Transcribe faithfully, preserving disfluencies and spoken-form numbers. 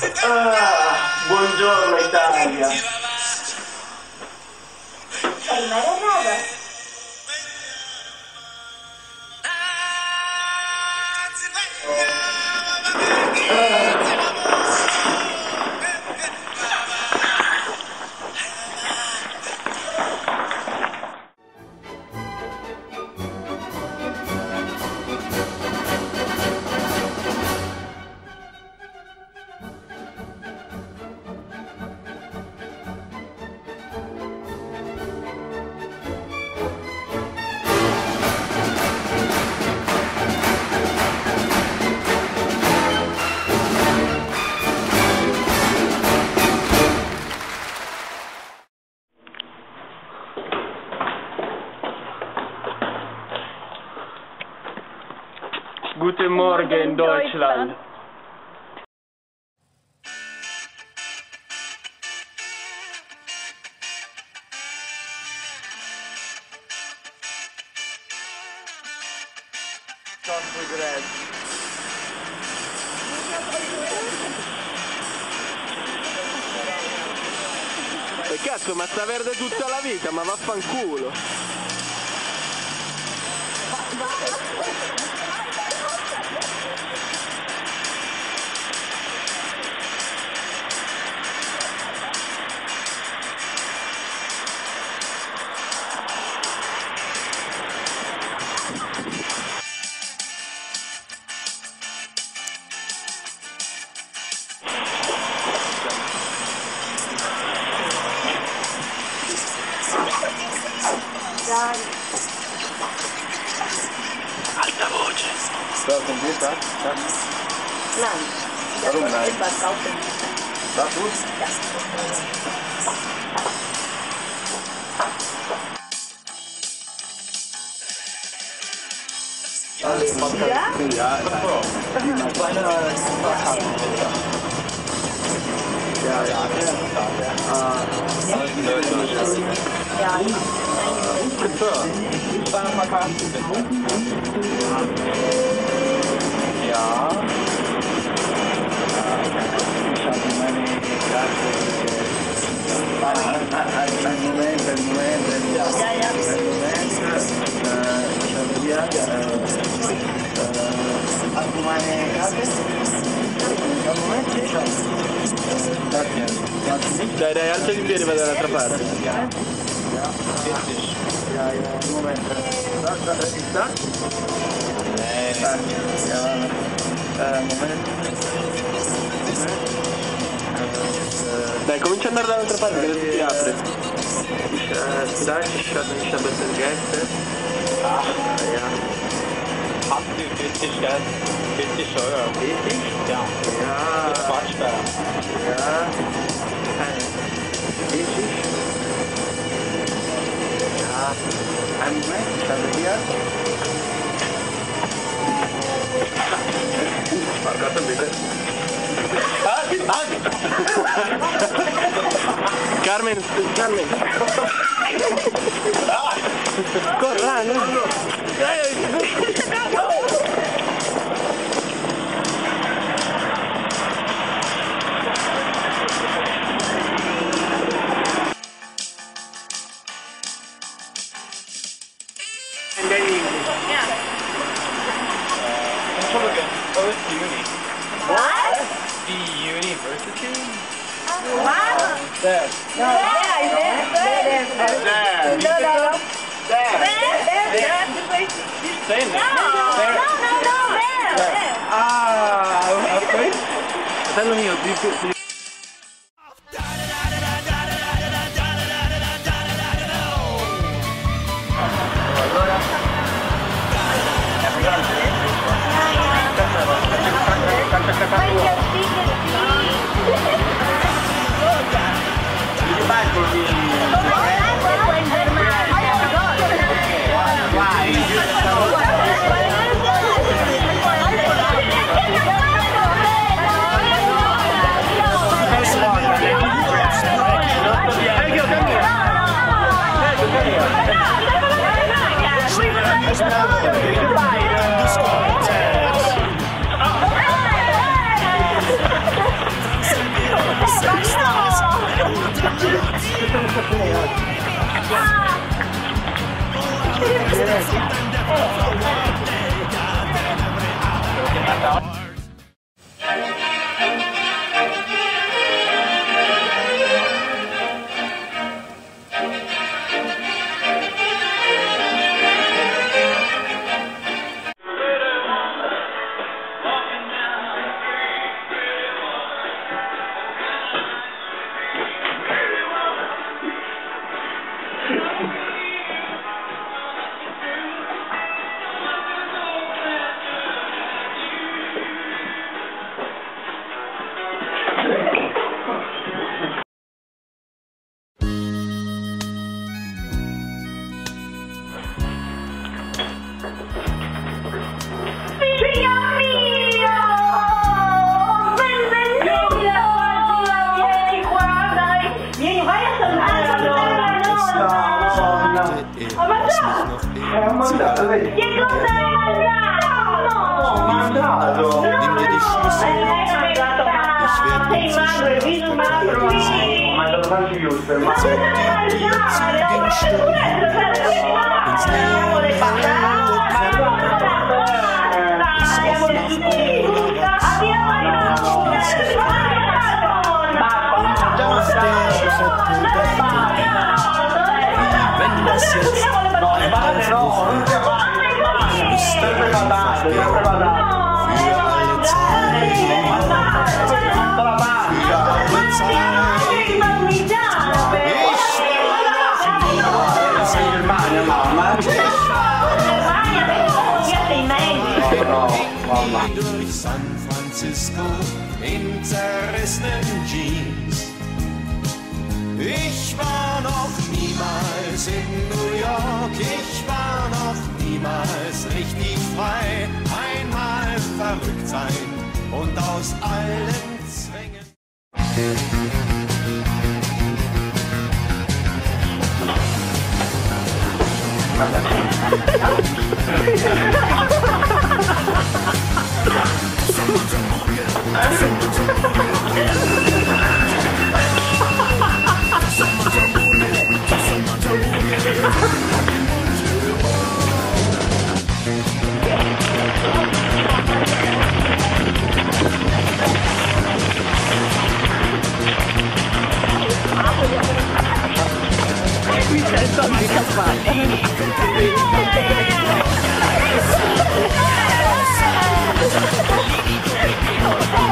Ah, buongiorno Italia. Sei marinato? Guten Morgen, Deutschland. E cazzo, ma sta verde tutta la vita, ma vaffanculo! Alta voce. Sta computer? Nein. Warum nein? Etwas kaufen. Das gut? Ja? Ja, ja, ja. Ja. Ja. Ich habe meine Karte. Ein Moment, ein Moment. Ja, ja. Ein Moment. Ich habe hier. Hast du meine Karte? Ein Moment, ich habe. Dai, dai, alza i piedi, vai dall'altra parte. Ja, ja, un momento. Ist das? Nee. Ja, äh, Moment. Dai, comincia ad andare dall'altra parte, che adesso si apre. Stai, ich habe ich habe vergessen. Ah, ja. Hast du vierzig, gell? vierzig Euro. vierzig? Ja. Ja. Quatsch da. Ja. vierzig? Ja. Ein Moment, ich habe hier. Guarda, bitte. Carmen, Carmen. Corra, no. Oh, it's uni. What? The university? What? There. Yeah, there, there, there. No, no, no. There. There, there, there. The place. Saying No, that. no, no, no, there, there. Ah, okay. Fratello mio, di, di, Why? Nimm dir die Schlüssel mit. Ich werd inzwischen auf Toilette sein. Zeig die dir zu den Stirn ins leere ist oft nach Oberwachs und spielt sich und auf der Treppe dachte wie wenn das jetzt ein Aufruf müsste einfach werden für alle Zeit, für alle Zeit. Durch San Francisco in zerrissenen Jeans. Ich war noch niemals in New York, ich war noch niemals richtig frei. Einmal verrückt sein und aus allen Zwängen. Yeah.